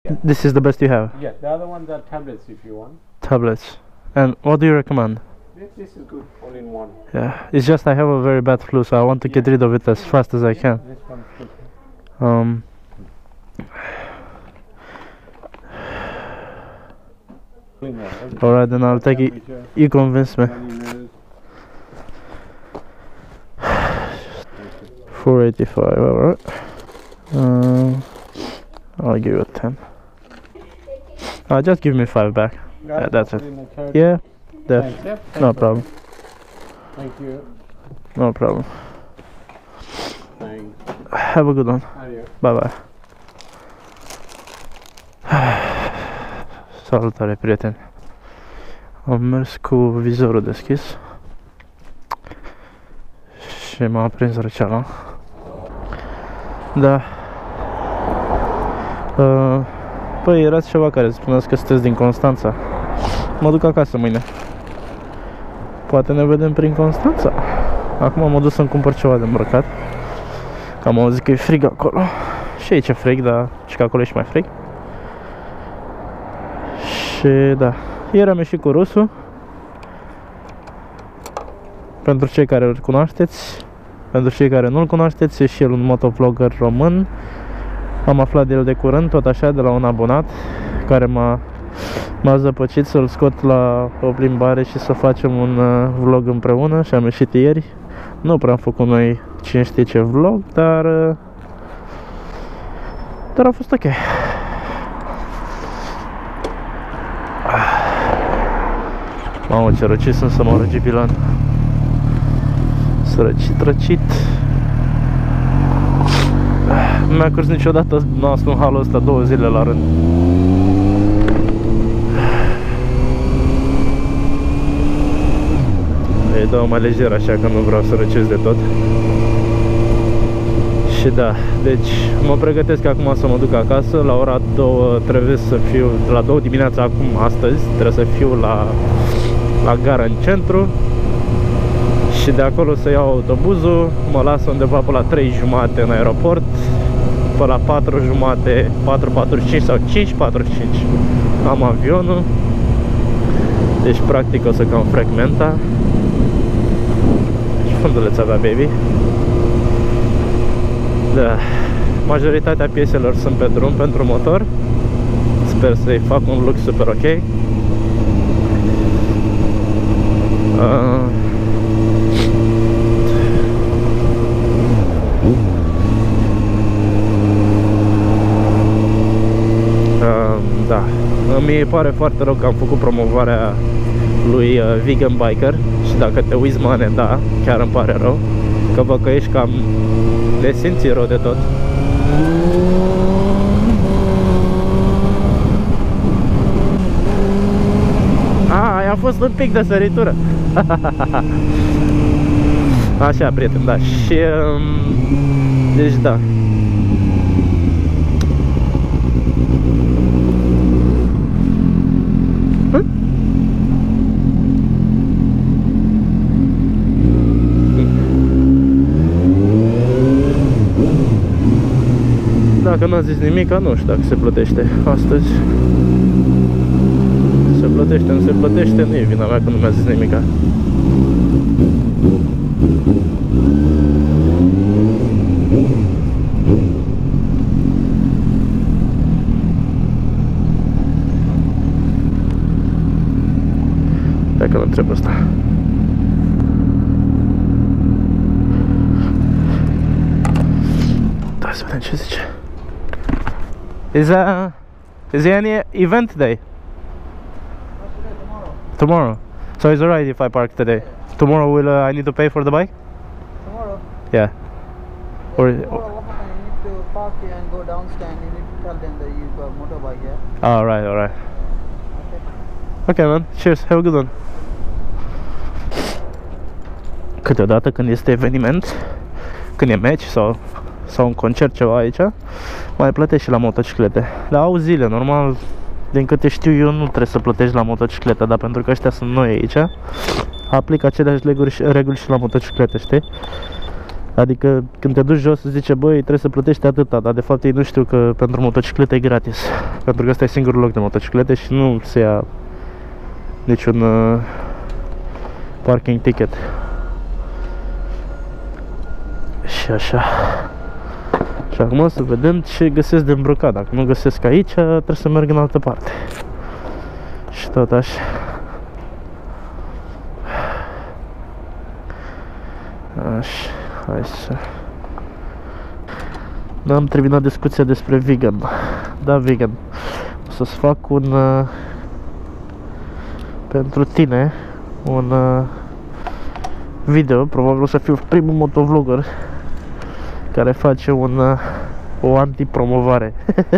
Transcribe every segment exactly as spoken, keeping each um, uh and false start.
Yeah. This is the best you have? Yeah, the other ones are tablets if you want. Tablets. And what do you recommend? This, this is good, all in one. Yeah, it's just I have a very bad flu, so I want to get Yeah. rid of it as fast as I can. This one's good. Um, All in one. Everything. Alright, then I'll take it. Temperature, You convince me. animals. four eighty-five, alright. Um, I'll give you a ten. Uh, just give me five back. Got Yeah, that's it. In the third. Yeah, def. Thanks, yeah? No Thanks. problem. Thank you. No problem. Thanks. Have a good one. Adieu. Bye bye. Salutare, prieteni. Am mers cu vizorul deschis și m-a aprins răceala. Da. Uh, păi, erați ceva care spuneați că sunteți din Constanța. Mă duc acasă mâine. Poate ne vedem prin Constanța. Acum m-am dus să-mi cumpăr ceva de îmbrăcat, că am auzit că e frig acolo. Și aici e frig, dar și că acolo e și mai frig. Și da, ieri am ieșit cu Rusu. Pentru cei care îl cunoașteți, pentru cei care nu-l cunoașteți, e și el un motovlogger român. Am aflat de el de curând, tot așa, de la un abonat care m-a m-a zăpăcit să-l scot la o plimbare și să facem un uh, vlog împreună și am ieșit ieri. Nu prea am făcut noi cine știe ce vlog, dar uh, dar a fost ok. Mamă, ce răcit sunt să mă răgi bilan. Sărăcit, răcit. Nu mi-a curs niciodată nasul în halul ăsta două zile la rând. Îi dau mai lejer așa că nu vreau să răcesc de tot. Și da, deci mă pregătesc acum să mă duc acasă. La ora două trebuie să fiu, la două dimineața acum, astăzi, trebuie să fiu la, la gara în centru. Și de acolo să iau autobuzul, mă las undeva pe la trei jumate în aeroport, pe la patru jumate, patru patruzeci și cinci sau cinci patruzeci și cinci am avionul. Deci practic o să cam fragmenta. Și funduleț avea baby. Da, majoritatea pieselor sunt pe drum pentru motor. Sper să-i fac un look super ok. uh, Da, îmi pare foarte rău că am făcut promovarea lui uh, Vegan Biker. Și dacă te uiți, mane, da, chiar îmi pare rău, că văd că ești cam le simți rău de tot. A, aia a fost un pic de săritură. Așa, prieten, da. Și um, deci da. Dacă n-a zis nimic, nu știu dacă se plătește astăzi. Se plătește, nu se plătește, nu e vina mea că nu mi-a zis nimic. Dacă nu trebuie asta. Da, să vedem ce zice. Is uh is there any event today? Tomorrow. Tomorrow. So it's alright if I park today. Tomorrow will uh, I need to pay for the bike? Tomorrow. Yeah. Or, Tomorrow what happened? You need to park here and go downstairs. You need to tell them that you got motorbike here. all right, all right. Okay. Okay, man. Cheers. Have a good one. Câteodată când este eveniment, când e match sau sau un concert ceva aici, mai plătești și la motociclete. Dar au zile, normal, din câte știu eu, nu trebuie să plătești la motocicletă, dar pentru că ăștia sunt noi aici, aplică aceleași reguli și, reguli și la motociclete, știi? Adică când te duci jos zice, băi, trebuie să plătești atâta, dar de fapt ei nu știu că pentru motociclete e gratis. Pentru că ăsta e singurul loc de motociclete și nu se ia niciun uh, parking ticket. Și așa. Și acum o să vedem ce găsesc de îmbrăcat. Dacă nu găsesc aici, trebuie să merg în altă parte. Și tot așa. Așa, hai să... N-am terminat discuția despre vegan. Da, vegan. O să-ți fac un... Uh, pentru tine, un uh, video. Probabil o să fiu primul motovlogger care face un, uh, o anti-promovare.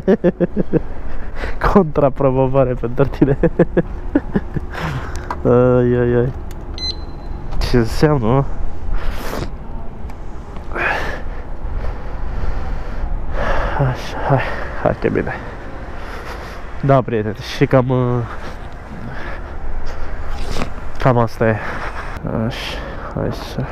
Contra-promovare pentru tine. Ai, ai, ai. Ce înseamnă, mă? Așa, hai, hai că bine. Da, prieteni, și cam uh, cam asta e. Așa, hai să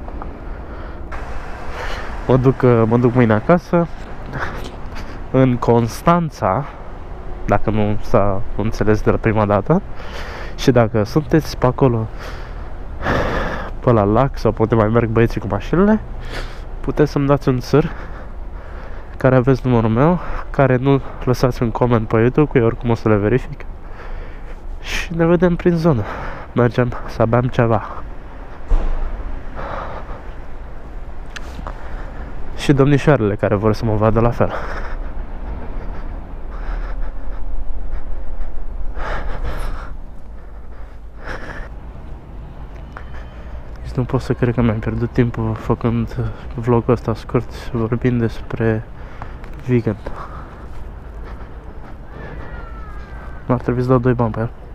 mă duc, mă duc mâine acasă. În Constanța, dacă nu s-a înțeles de la prima dată. Și dacă sunteți pe acolo, pe la lac, sau poate mai merg băieții cu mașinile, puteți să-mi dați un săr care aveți numărul meu, care nu lăsați un coment pe YouTube, că eu oricum o să le verific. Și ne vedem prin zonă. Mergem să bem ceva. Și domnișoarele care vor să mă vadă la fel. Nu pot să cred că mi-am pierdut timpul făcând vlogul ăsta scurt, vorbind despre vegan. Ar trebui să dau doi bani pe el.